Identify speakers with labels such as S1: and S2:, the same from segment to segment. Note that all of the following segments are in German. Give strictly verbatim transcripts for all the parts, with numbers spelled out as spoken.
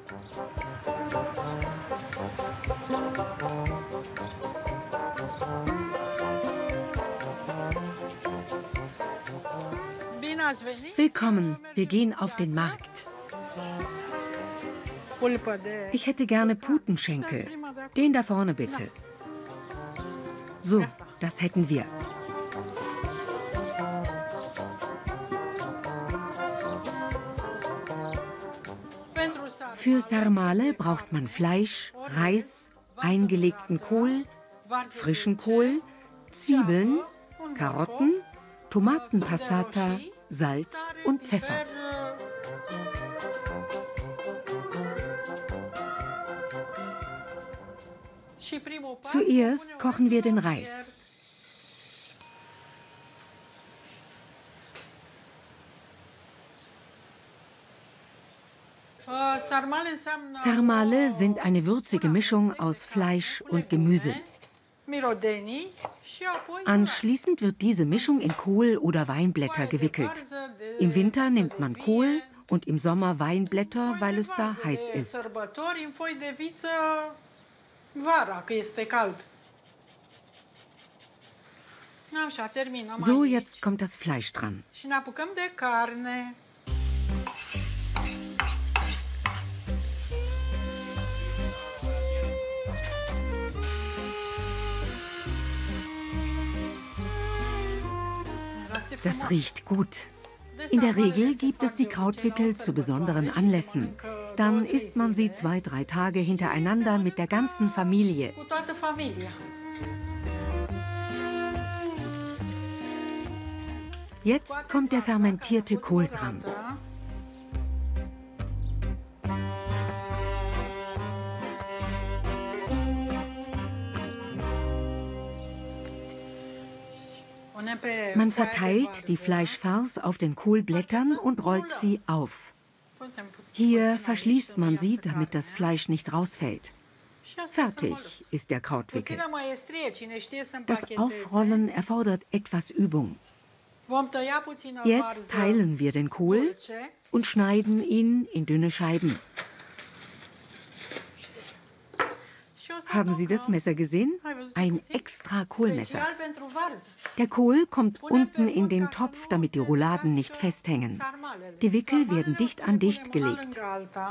S1: Willkommen, wir gehen auf den Markt. Ich hätte gerne Putenschenkel. Den da vorne bitte. So, das hätten wir. Für Sarmale braucht man Fleisch, Reis, eingelegten Kohl, frischen Kohl, Zwiebeln, Karotten, Tomatenpassata, Salz und Pfeffer. Zuerst kochen wir den Reis. Sarmale sind eine würzige Mischung aus Fleisch und Gemüse. Anschließend wird diese Mischung in Kohl oder Weinblätter gewickelt. Im Winter nimmt man Kohl und im Sommer Weinblätter, weil es da heiß ist. So, jetzt kommt das Fleisch dran. Das riecht gut. In der Regel gibt es die Krautwickel zu besonderen Anlässen. Dann isst man sie zwei, drei Tage hintereinander mit der ganzen Familie. Jetzt kommt der fermentierte Kohl dran. Man verteilt die Fleischfarce auf den Kohlblättern und rollt sie auf. Hier verschließt man sie, damit das Fleisch nicht rausfällt. Fertig ist der Krautwickel. Das Aufrollen erfordert etwas Übung. Jetzt teilen wir den Kohl und schneiden ihn in dünne Scheiben. Haben Sie das Messer gesehen? Ein extra Kohlmesser. Der Kohl kommt unten in den Topf, damit die Rouladen nicht festhängen. Die Wickel werden dicht an dicht gelegt.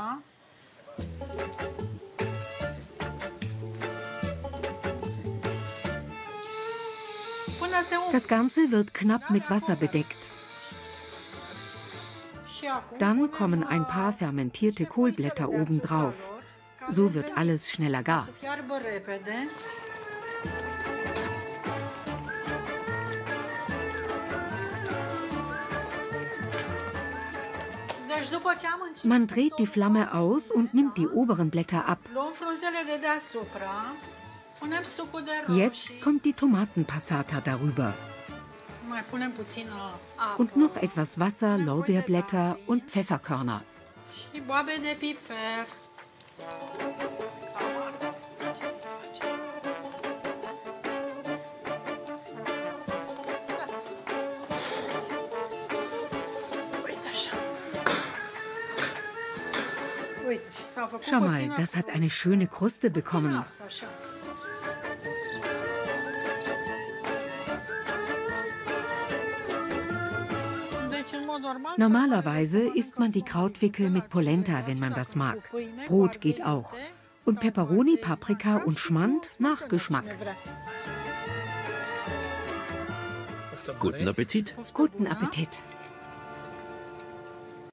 S1: Das Ganze wird knapp mit Wasser bedeckt. Dann kommen ein paar fermentierte Kohlblätter obendrauf. So wird alles schneller gar. Man dreht die Flamme aus und nimmt die oberen Blätter ab. Jetzt kommt die Tomatenpassata darüber. Und noch etwas Wasser, Lorbeerblätter und Pfefferkörner. Schau mal, das hat eine schöne Kruste bekommen. Normalerweise isst man die Krautwickel mit Polenta, wenn man das mag. Brot geht auch. Und Peperoni, Paprika und Schmand nach Geschmack.
S2: Guten Appetit.
S1: Guten Appetit.